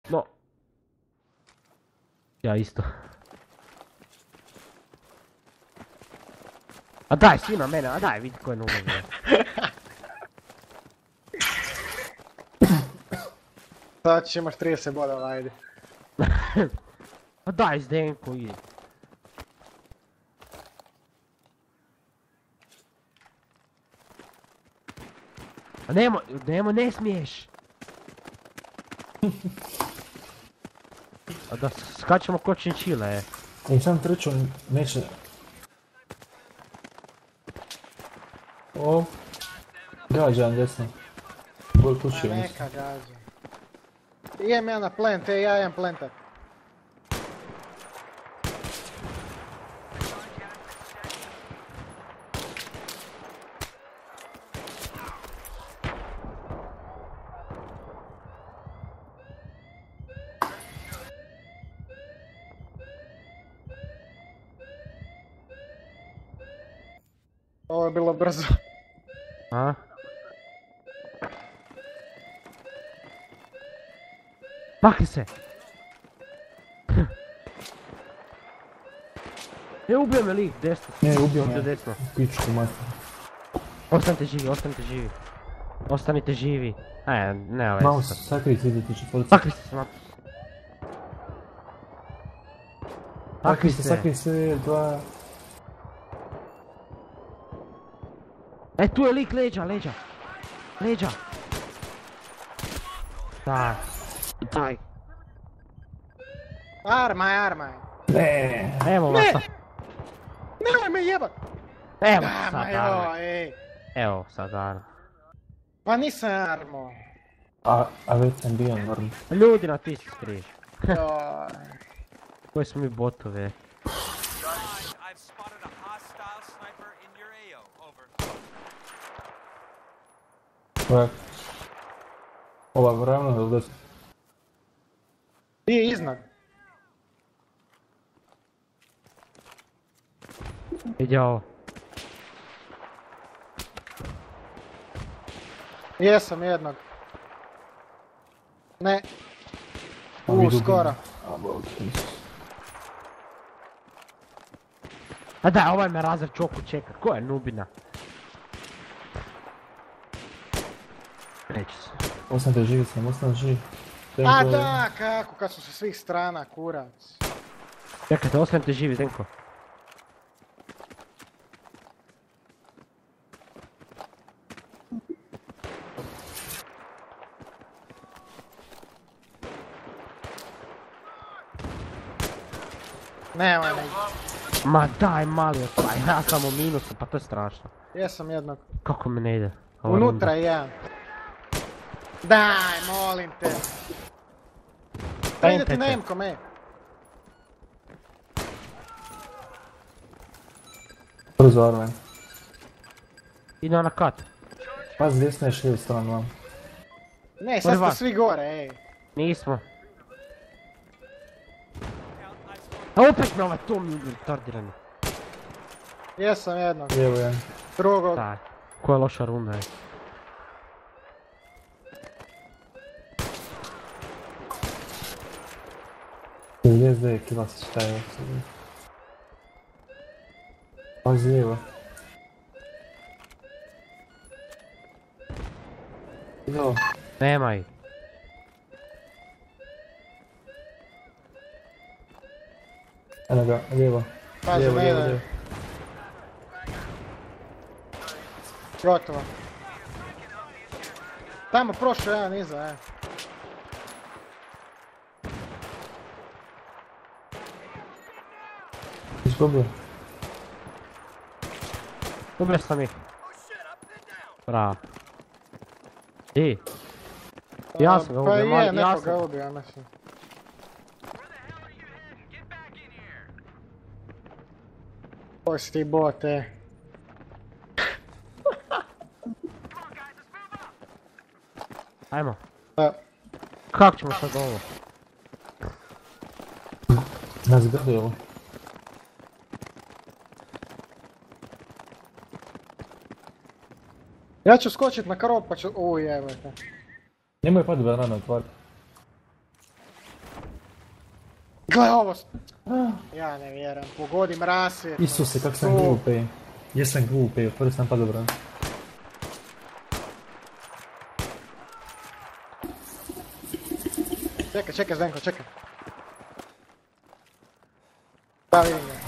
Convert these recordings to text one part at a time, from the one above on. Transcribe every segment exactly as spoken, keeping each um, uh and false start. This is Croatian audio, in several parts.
No. Ja isto. A daj, svi na mene, a daj, vidi ko je nula. Sad ćeš imaš trideset bodova, ajde. A daj, Zdenko, idi. A nemo, nemo, ne smiješ. A da skačemo ko činčile, e. I sam trču, neće... O, gađa na desno. Bol kući. A neka gađa. Idem ja na plant, ej, ja imam plantat. Ovo je bilo brzo. A? Makni se! Ne ubio me lik, desno. Ne, ubio Ovdje me. desno. Pičku mater. Ostanite živi, ostanite živi. Ostanite živi. E, ne ove. Malo se sakrit, vidite četvorica. Sakri se sam. Sakri se, sakri se, dva... E, tu je lik, leđa, leđa. Leđa. Daj. Daj. Armaj, armaj. Ne. Evo vas. Ne! Nemoj me jebat! Evo Da, ma sad jo, Arno. ej. Evo sad Arno. Pa nisam armo. A, a već sam bio norm. Ljudi na ti se skriješ. Joj. Koji smo mi botove. I've spotted a hostile sniper in your A O. Over. Ovak. Ova ravno da udes. Ti je iznad. Vidi ovo. Jesam jednog. Ne. A U, vidu skoro. A, bog, Isus. A daj, ovaj me razred čoku čeka. Ko je nubina? Neće se. Ostanite živi sam, ostanite živi. A da, kako, kad su sa svih strana, kurac. Čekajte, ostanite živi, Zdenko. Nemoj me. Ma daj, mali otvaj, ja sam u minusu, pa to je strašno. Jesam jednog. Kako mi ne ide? Ova Unutra runda. je jedan. Daj, molim te. Pa ide ti Pompete. Nemko, me. Brzo Arven. Ide na kat. Pazi, desno je šljiv stranu vam. Ne, sad Prva. ste svi gore, ej. Nismo. A opet me ovaj Tom Jugend tardirani. Jesam jednog. Lijevo je. Drugog. Daj. Koja je loša runda je. devedeset devet kila se šta je. Pazi lijevo. Jo. Nemaj. Eno ga, lijevo. Pazi, Lijevo, ne lijevo, ide. lijevo. Gotovo. Tamo prošao jedan iza, e. Izgubio. Ubio sam ih. Bravo. Di? Ja sam ga Pa ubio, je, mali, ja neko sam. ga ubio, ja mislim. Koji si ti bot, e. Ajmo. Da. Kako ćemo sad ovo? Nas grdi ovo. Ja ću skočit na krov pa ću... Uj, evo te. Nemoj pati banana, otvari. Gle ovo! Ja ne vjerujem, pogodim rasvjetno. Isuse, kak sam Tu. glupi. Jesam glupi, otvorio sam pa dobro. Čekaj, čekaj Zdenko, čekaj. Da, vidim ga.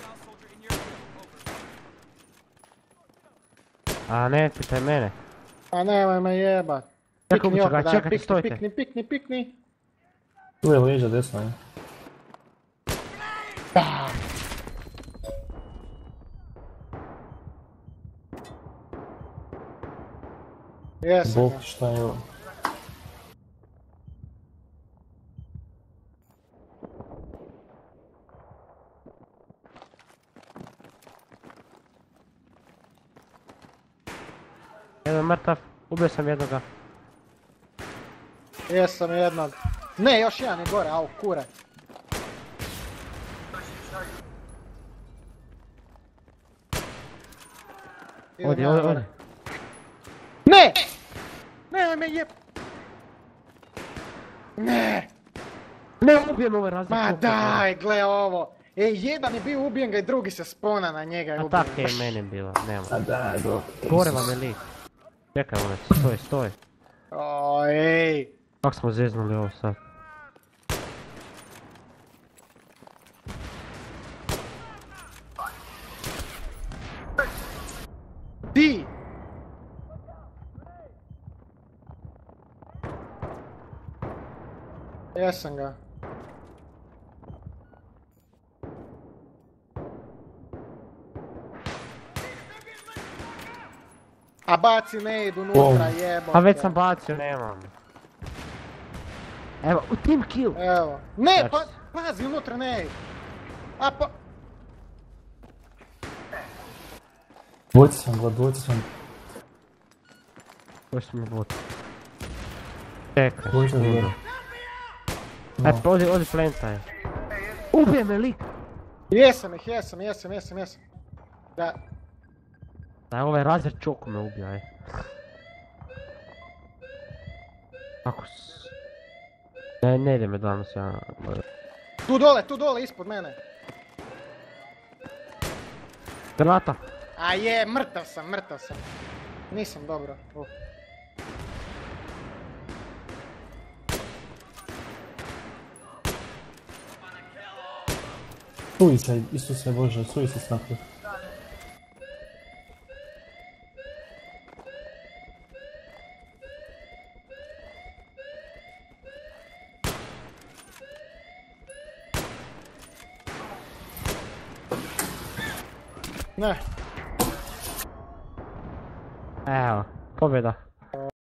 A ne, pitaj mene. A nemoj me jebat. Čekaj, Pikni ubiću oko, ga, daj, čekajte, pikni, stojte. pikni, pikni, pikni. Tu je leđa desno je. Da. Jesam Bog ga. šta je ovo. Jedan mrtav, ubio sam jednoga. Jesam jednog. Ne, još jedan je gore, au, kure. Idem Odi, ja odi, gore. odi. Ne! Ne, me jeb... Ne! Ne, ubijem ovaj razred. Ma daj, gle ovo. Ej, jedan je bio ubijen ga i drugi se spona na njega i A ubijen. tak je i meni bilo, nema. A da, dobro. Gore vam je lik. Čekaj, ono, stoj, stoj. O, ej. Kako smo zeznuli ovo sad? Ti! Jesam ga. A baci ne idu unutra, jebote. A već sam bacio, nemam. Evo, u team kill. Evo. Ne, pa, Znači. pazi, unutra ne idu. A pa... Dvojci sam, dva, dvojci sam. Koji su mi bot? Čekaj, Dvojci sam. sekundu. E, pa odi, odi plentaj. Ubije me lik. Jesam ih, jesam, jesam, jesam, jesam. Da. Daj, ovaj razred čoku me ubija, aj. Kako s... Ne, ne ide me danas, ja... Tu dole, tu dole, ispod mene. Granata! A je, mrtav sam, mrtav sam. Nisam dobro. Uh. Suicide, Isuse Bože, suicide snapper. Ne. Evo, pobjeda.